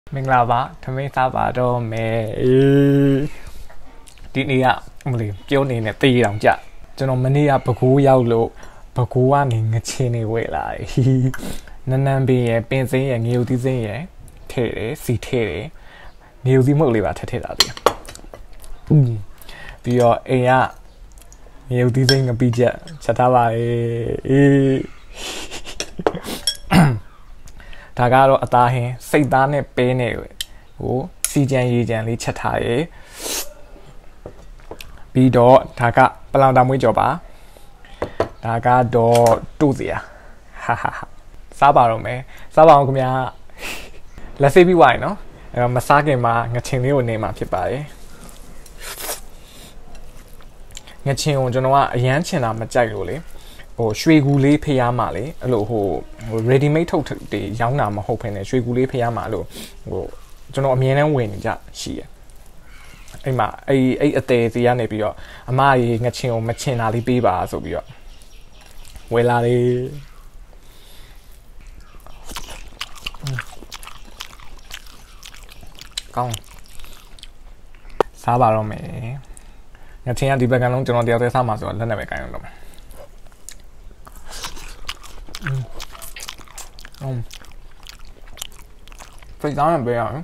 မင်္ဂလာပါထမင်းစားပါတော့မယ်ဒီနေ့ကမလေးပြောနေနဲ့တေးတောင်ကြကျွန်တော်မနေ့ကပကိုးရောက်လို့ပကိုးကနေငချင်းနေဝဲလာနန်းနန်းပင်ရဲ့ပင်စင်းရဲ့ငရုတ်သီးစင်းရဲ့ထဲ့တယ်စီထဲ့တယ်ငရုတ်သီးမုတ်လေးပါထည့်တာပြီးတော့အိမ်ကငရုတ်သီးစင်းငပိချက်ချက်ထားပါဒါကတော့အသားဟင်းစိတ်သားနဲ့ပဲနဲ့ဟိုစီကြံရေကြံလေးချက်ထားရေပြီးတော့ဒါကပလောင်တာမွေးကြော်ပါဒါကတော့တို့စရာဟာစားပါတော့မယ်စားပါအောင်ခင်ဗျာလက်ဆေးပြီးဝိုင်းနော်အဲ့တော့မစားခင်မှာငချင်လေးကိုနေမှာဖြစ်ပါတယ်ငချင်ကိုကျွန်တော်ကအရန်ချင်တာမကြိုက်လို့လေဟိုရွှေကူလေးဖျားမှာလေအဲ့လိုဟို ready made ထုတ်တွေရောင်းတာမဟုတ်ဘဲနဲ့ရွှေကူလေးဖျားမှာလို့ဟိုကျွန်တော်အမြဲတမ်းဝင်နေကြရှိရအဲ့မှာအဲ့အသေးစီကနေပြီးတော့အမကြီးငချင်ကိုမချင်တာလေးပေးပါဆိုပြီးတော့ဝယ်လာလေးကောင်းစားပါတော့မယ်ငချင်ကဒီဘက်ကလုံးကျွန်တော်တယောက်တည်းစားမှာဆိုတော့လက်နဲ့ပဲကိုင်းအောင်လုပ်မယ်ဖိတ်သားနဲ့ပဲရအောင်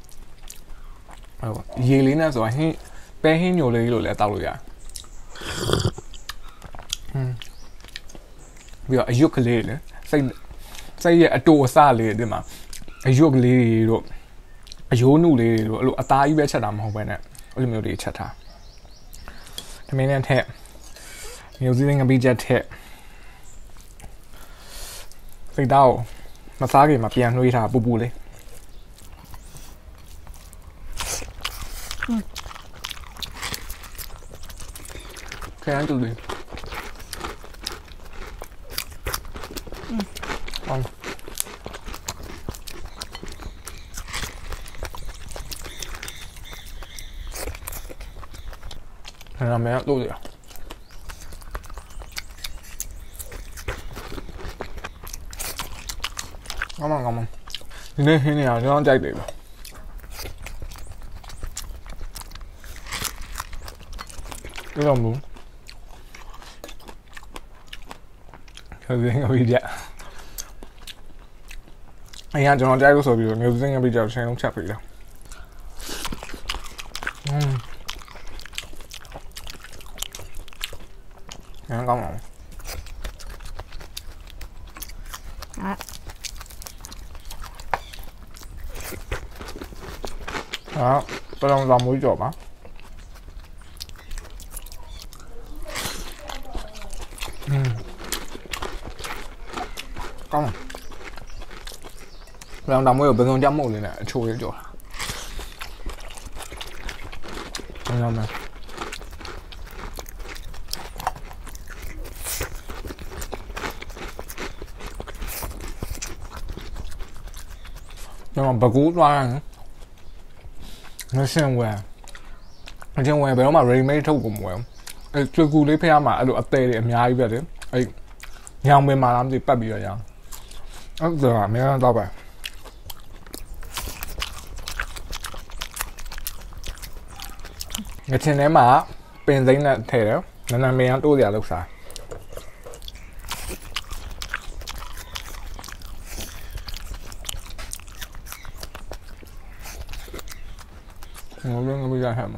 ရေလေးနဲ့ဆိုတော့ဟင်းပဲဟင်းညိုလေးလို့လည်းတောက်လို့ရတယ်ပြီးတော့အယွတ်ကလေးလေစိတ်ရဲ့အတူအဆလေးဒီမှာအယွတ်ကလေးတို့အယိုးနုလေးတို့အဲ့လိုအသားကြီးပဲချက်တာမဟုတ်ပဲနဲ့အဲ့လိုမျိုးတွေချက်ထားဒီမင်းနဲ့ထက်မျိုးစည်းငပိချက်ထက်စိတ်သားကိုမစားခင်မှာပြန်နှွေးထားပူပူလေးခဲရန်တူလေးအဲ့ဒါမဲလို့ရကောင်းဒီနေ့ဟင်းနေအောင်ကျွန်တော်ကြိုက်တယ်ဗျဒီလိုမျိုးခေစင်းကပြီးကြအရင်ကျွန်တော်ကြိုက်လို့ဆိုပြီးတော့မျိုးစင်းကပြီးကြချင်းလုံးချက်ပြီးတော့ကောင်းပါပလောင်လာမွေးကြော်ပါကောင်းပလောင်လာမွေးကိုဘယ်စုံကြမုတ်လေးနဲ့အချိုလေးကြော်တာဟုတ်လားကျွန်တော်ဘကူးသွားတယ်ငါရှင်ဝယ်အချင်းဝယ်ဘယ်တော့မှ ready made ထုတ်ကုန်မဝယ်အဲ့ကျွေကူလေးဖျားမှာအဲ့လိုအသေးတွေအများကြီးပဲလေအဲ့ညောင်ပင်မှာလားမသိပတ်ပြီးတော့ရအောင်အဲ့ဒါအများကြီးတော့ပဲငချင်းထဲမှာပင်စိမ့်နဲ့ထည့်တယ်နန်းနန်းမင်းတိုးစရာလောက်စား我跟个不一样嘛。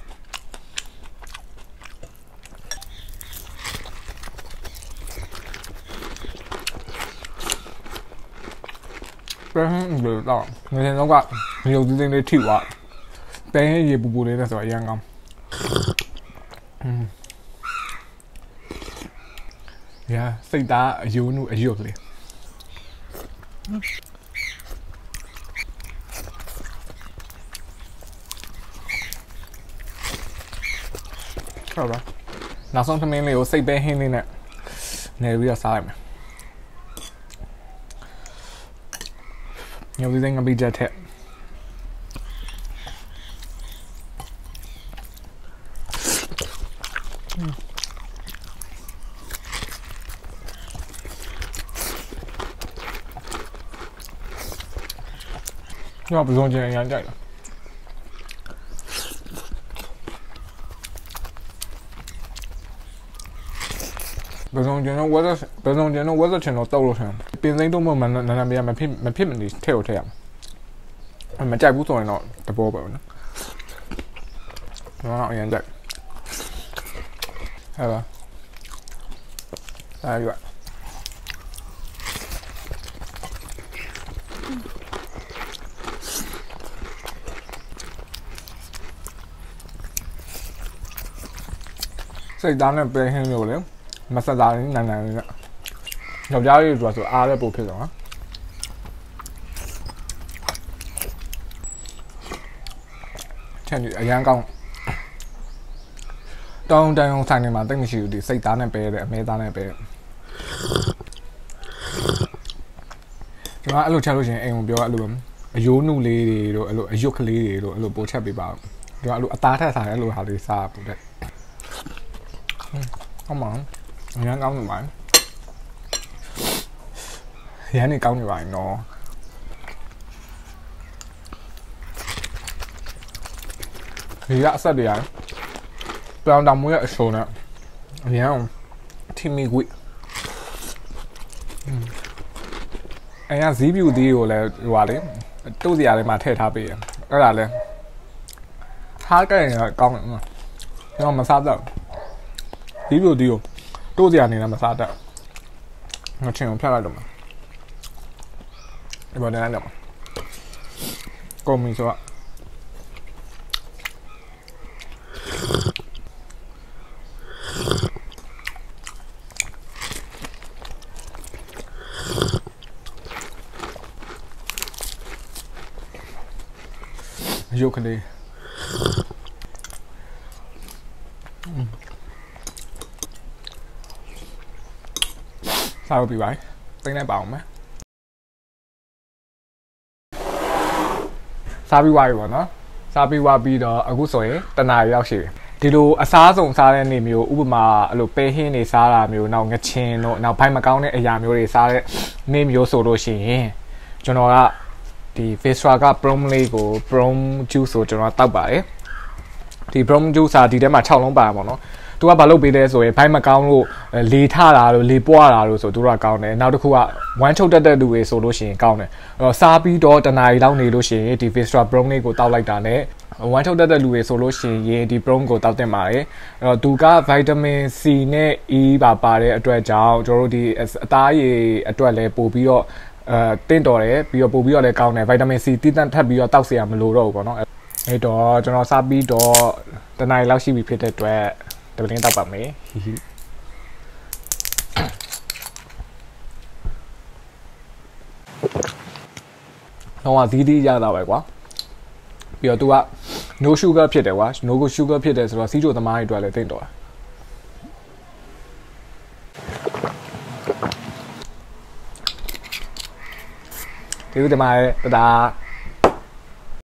ပဲဟင်းလို့တော့ငွေစင်တော့ကရုပ်သင်းလေးထိသွားပဲဟင်းရေပူပူလေးနဲ့ဆိုတော့အရင်ကောင်းညာစိတ်သားအယိုးနုအယွတ်ကလေးဟုတ်ပါနောက်ဆုံးသမင်းလေးကိုစိတ်ပဲဟင်းလေးနဲ့နေပြီးတော့စားလိုက်မယ်ညောင်စင်းငပိချက်ထက်要不中间人家了。不中间我这全都倒了上，变成都那边没骗你跳跳，没在不做呢，得包包呢，那人家，系吧？係啊。စိတ်သားနဲ့ပဲဟင်းမျိုးလေမဆက်သားလေးနန်းနန်းလေးနဲ့ယောက်ျားလေးဆိုတာဆိုအားလည်းပို့ဖြစ်တော့နော်ချန်ဒီအရန်ကောင်းတောင်းတန်ဆိုင်နေမှာတိတ်မရှိဘူးဒီစိတ်သားနဲ့ပဲတဲ့အမဲသားနဲ့ပဲကျွန်တော်အဲ့လိုချက်လို့ရှင်အိမ်ကိုပြောအဲ့လိုအယိုးနုလေးတွေတို့အဲ့လိုအယွက်ကလေးတွေတို့အဲ့လိုပို့ချက်ပေးပါကျွန်တော်အဲ့လိုအသားထက်စားအဲ့လိုဟာလေးစားပို့တဲ့không mà nhắn câu như vậy giá này câu như vậy nó thì đã sao đi ạ bao đồng mới số nè hiểu không thì mi quỵ anh ăn dí biểu đi rồi là quả đấy tôi gì à mà thể thao bị cái là này hai cái này là con nữa nhưng mà sao đâuဒီလိုတိုးစရာနေလားမစားတတ်ငါချင်းကိုဖြတ်လိုက်တော့မှာဒီပေါ်နေလိုက်တော့မှာကောမီဆိုတော့ရုပ်ကလေးsao bị vậy tên này bảo mà sao bị vậy nó sao bị vậy bị đó ở soi tên nàyရောက်ရှိဒီလိုအစားဆုံးစားတဲ့နေမျိုးဥပမာအဲ့လိုပဲဟင်းနေစားတာမျိုးနောက်ငချင်းတို့နောက်ဘိုင်းမကောင်းတဲ့အရာမျိုးတွေစားတဲ့နေမျိုးဆိုလို့ရှိရင်ကျွန်တော်ကဒီ Vestra က Prom လေးကို Prom juice ဆိုကျွန်တော်တောက်ပါတယ်ဒီ Prom juice ဒီထဲမှာ6လုံးပါပါတော့သူကဘာလုပ်ပေးလဲဆိုရင်ဘိုင်းမကောင်းလို့လေထတာလို့လေပွားတာလို့ဆိုသူတို့ကကောင်းတယ်နောက်တစ်ခုကဝမ်းချုပ်တတ်တဲ့လူတွေဆိုလို့ရှိရင်ကောင်းတယ်အဲ့တော့စားပြီးတော့တနားရီလောက်နေလို့ရှိရင်ဒီ Vestra Prom လေးကိုတောက်လိုက်တာနဲ့ဝမ်းထုတ်တတ်တဲ့လူတွေဆိုလို့ရှိရင်ဒီ Prom ကိုတောက်တင်ပါတယ်အဲ့တော့သူက vitamin C နဲ့ E ပါတဲ့အတွက်ကြောင့်ကျွန်တော်တို့ဒီအသားရည်အတွက်လည်းပို့ပြီးတော့တင့်တော်တယ်ပြီးတော့ပို့ပြီးတော့လည်းကောင်းတယ် vitamin C တိတန့်ထပ်ပြီးတော့တောက်เสียမလို့တော့ဘူးပေါ့နော်အဲ့တော့ကျွန်တော်စားပြီးတော့တနားရီလောက်ရှိပြီဖြစ်တဲ့အတွက်တပင်းတောက်ပါမယ်တော့ဒီဒီရတာပဲကွာပြီးတော့ तू က no sugar ဖြစ်တယ်ကွာ no sugar ဖြစ်တယ်ဆိုတော့စီးချိုသမားတွေအတွက်လည်းသိတော့ဒီလိုတမတဒါ